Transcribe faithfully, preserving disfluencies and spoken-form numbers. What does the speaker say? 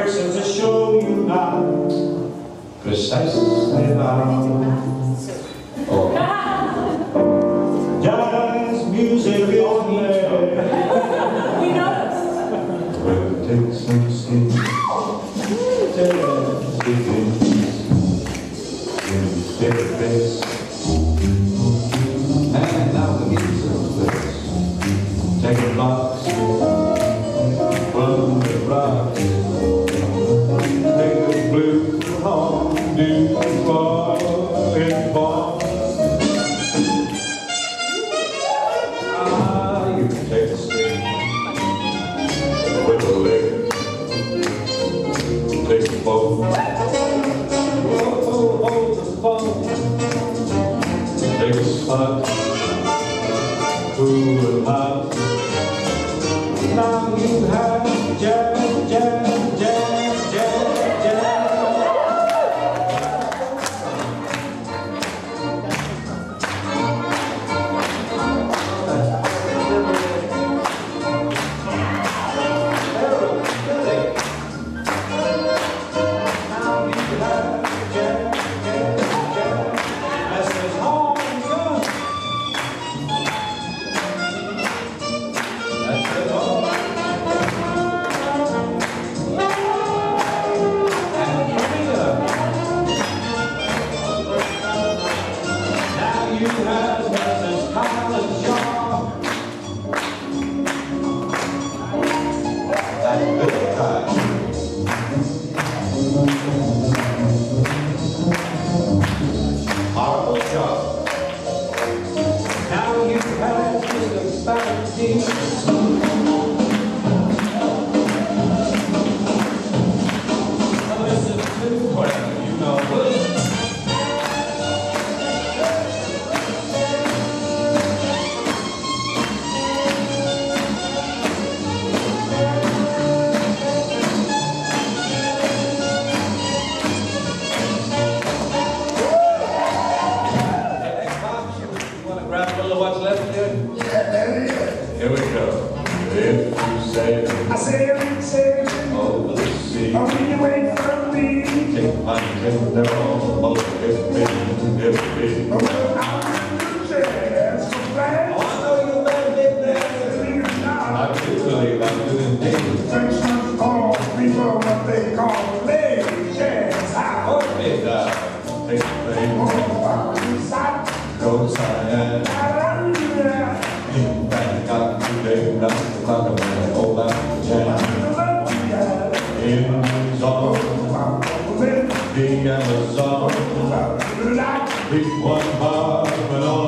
fixing to show you now precisely how. Oh. Jazz music only will take some skin. Jazz begins in every place. And now the music plays. Take a box from the rock. Take the blue home, do far and far. Ah, you can take a stick with a leg. Take a bowl. Oh, hold the phone. Take a spot. Cool and hot. Now you have jazz, jazz, jazz, jazz, jazz. Here we go. If you say, I say it, say it, over the sea. Oh, when you wait for me, take my tender almost if me, if me. Oh, I'm in the jazz, so glad. Oh, I know you better get there. I do believe I do indeed. Frenchman's call people what they call lady jazz. I hope it does. Take the thing. Oh, inside. Go inside. In fact, got today, not to talk about it, all that jazz. In the zone, the Amazon, big one bar, but all